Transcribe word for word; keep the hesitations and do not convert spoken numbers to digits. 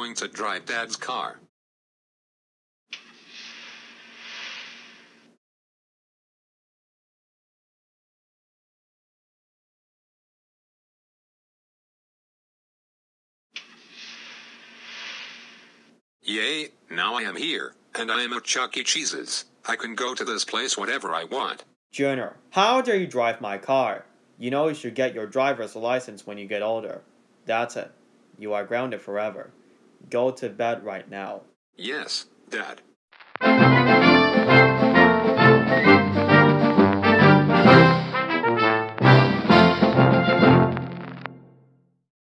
going to drive Dad's car. Yay, now I am here, and I am at Chuck E. Cheese's. I can go to this place whenever I want. Junior, how dare you drive my car? You know you should get your driver's license when you get older. That's it. You are grounded forever. Go to bed right now. Yes, Dad.